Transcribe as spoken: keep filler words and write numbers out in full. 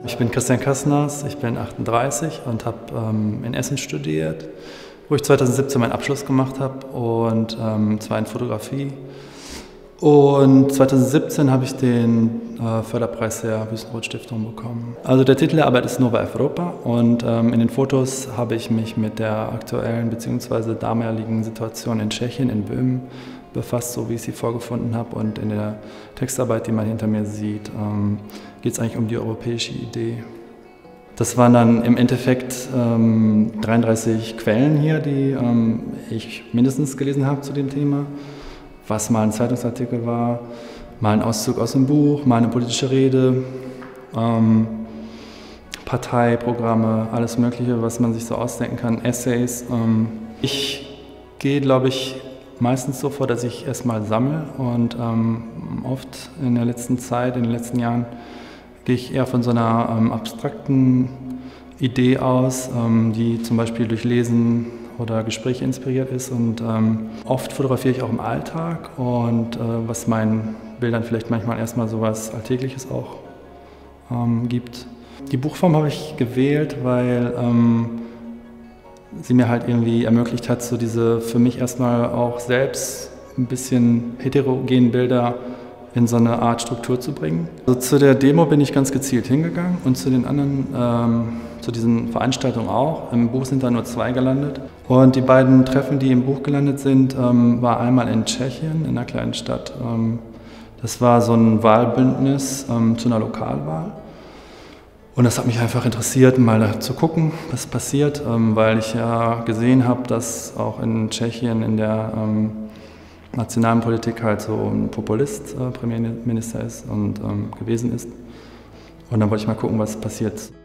Ich bin Christian Kassners, ich bin achtunddreißig und habe ähm, in Essen studiert, wo ich zweitausendsiebzehn meinen Abschluss gemacht habe, und ähm, zwar in Fotografie. Und zweitausendsiebzehn habe ich den äh, Förderpreis der Wüstenrot-Stiftung bekommen. Also der Titel der Arbeit ist Nova Europa, und ähm, in den Fotos habe ich mich mit der aktuellen bzw. damaligen Situation in Tschechien, in Böhmen, befasst, so wie ich sie vorgefunden habe. Und in der Textarbeit, die man hinter mir sieht, ähm, geht es eigentlich um die europäische Idee. Das waren dann im Endeffekt ähm, dreiunddreißig Quellen hier, die ähm, ich mindestens gelesen habe zu dem Thema. Was mal ein Zeitungsartikel war, mal ein Auszug aus dem Buch, mal eine politische Rede, ähm, Parteiprogramme, alles Mögliche, was man sich so ausdenken kann, Essays. Ähm. Ich gehe, glaube ich, meistens so vor, dass ich erstmal sammle, und ähm, oft in der letzten Zeit, in den letzten Jahren, gehe ich eher von so einer ähm, abstrakten Idee aus, ähm, die zum Beispiel durch Lesen oder Gespräche inspiriert ist, und ähm, oft fotografiere ich auch im Alltag, und äh, was meinen Bildern vielleicht manchmal erstmal so was Alltägliches auch ähm, gibt. Die Buchform habe ich gewählt, weil ähm, sie mir halt irgendwie ermöglicht hat, so diese für mich erstmal auch selbst ein bisschen heterogenen Bilder in so eine Art Struktur zu bringen. Also zu der Demo bin ich ganz gezielt hingegangen, und zu den anderen, ähm, zu diesen Veranstaltungen auch. Im Buch sind da nur zwei gelandet. Und die beiden Treffen, die im Buch gelandet sind, ähm, war einmal in Tschechien, in einer kleinen Stadt. Ähm, das war so ein Wahlbündnis ähm, zu einer Lokalwahl. Und das hat mich einfach interessiert, mal zu gucken, was passiert, ähm, weil ich ja gesehen habe, dass auch in Tschechien in der ähm, nationalen Politik halt so ein Populist äh, Premierminister ist und ähm, gewesen ist. Und dann wollte ich mal gucken, was passiert.